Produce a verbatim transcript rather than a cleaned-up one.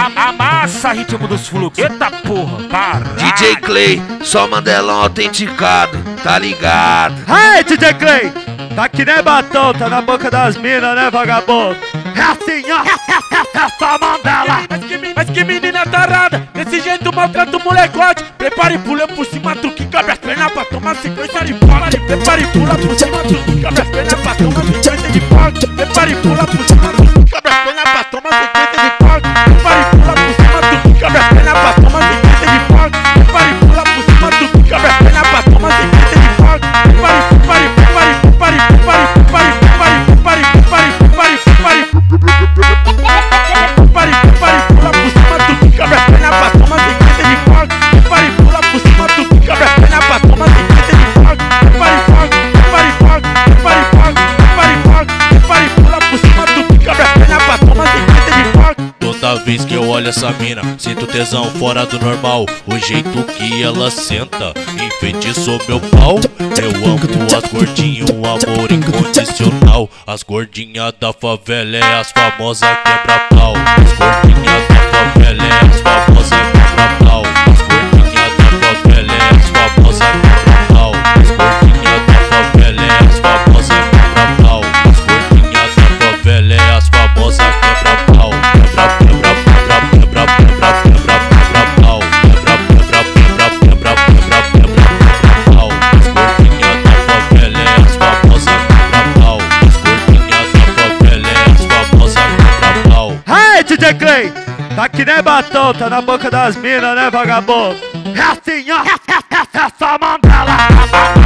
a, amassa ritmo dos fluxos. Eita porra, caralho. D J Clay, só Mandelão autenticado, tá ligado? Hey, D J Clay, tá que nem batom, tá na boca das minas, né, vagabundo? É assim, ó, é só Mandela. Mas que, mas que menina tarada, desse jeito maltrata o molecote. Prepare e pula por cima do que cabe as pernas pra tomar sequência de pote. Prepare e pula por cima do que cabe as pernas pra tomar sequência de pote. Prepare e pula por cima do que cabe as pernas pra tomar sequência de pote. Prepare e pula por cima do que cabe as pernas pra tomar sequência de pote. Prepare e pula por cima do que cabe as pernas pra tomar sequência de pote. Prepare, prepare, prepare, prepare, prepare, prepare, prepare, prepare, prepare, prepare, prepare. Pare, pare, pula por cima do que cabe as pernas pra tomar sequência de fogo. Pare, pula por cima do que cabe as pernas pra tomar sequência de fogo. Pare, fogo, pare, fogo, pare, fogo, pare, fogo, pare, pula por cima do que cabe as pernas pra tomar sequência de fogo. Toda vez que eu olho essa mina, sinto tesão fora do normal. O jeito que ela senta enfeitiçou meu pau. Eu amo as gordinhas, um amor incondicional. As gordinhas da favela é as famosas quebra-pau. As gordinhas da favela é as famosas quebra-pau. As gordinhas da favela é as famosas quebra-pau. As gordinhas da favela é as famosas quebra-pau. As gordinhas da favela é as famosas quebra-pau. Quebra, quebra, quebra, quebra, quebra, quebra, quebra-pau. Quebra, quebra, quebra, quebra, quebra, quebra-pau. As gordinhas da favela é as famosas quebra-pau. As gordinhas da favela é as famosas quebra-pau. Hey, D J Clay, tá que nem batom, tá na boca das minas, né, vagabundo? É assim, ó, é só Mandela.